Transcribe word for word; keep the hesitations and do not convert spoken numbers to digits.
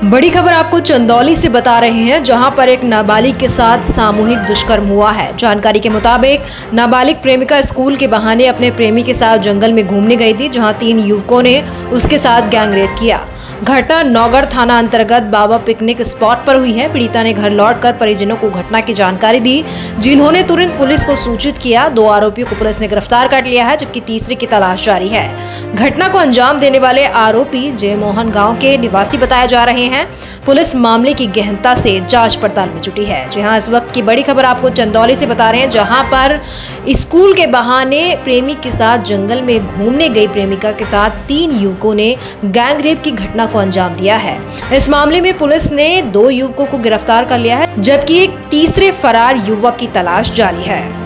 बड़ी खबर आपको चंदौली से बता रहे हैं, जहां पर एक नाबालिग के साथ सामूहिक दुष्कर्म हुआ है। जानकारी के मुताबिक नाबालिग प्रेमिका स्कूल के बहाने अपने प्रेमी के साथ जंगल में घूमने गई थी, जहां तीन युवकों ने उसके साथ गैंगरेप किया। घटना नौगढ़ थाना अंतर्गत बाबा पिकनिक स्पॉट पर हुई है। पीड़िता ने घर लौटकर परिजनों को घटना की जानकारी दी, जिन्होंने तुरंत पुलिस को सूचित किया। दो आरोपियों को पुलिस ने गिरफ्तार कर लिया है, जबकि तीसरे की तलाश जारी है। घटना को अंजाम देने वाले आरोपी जयमोहन गांव के निवासी बताए जा रहे हैं। पुलिस मामले की गहनता से जांच पड़ताल में जुटी है। जी हां, इस वक्त की बड़ी खबर आपको चंदौली से बता रहे हैं, जहां पर स्कूल के बहाने प्रेमी के साथ जंगल में घूमने गई प्रेमिका के साथ तीन युवकों ने गैंगरेप की घटना को अंजाम दिया है। इस मामले में पुलिस ने दो युवकों को गिरफ्तार कर लिया है, जबकि एक तीसरे फरार युवक की तलाश जारी है।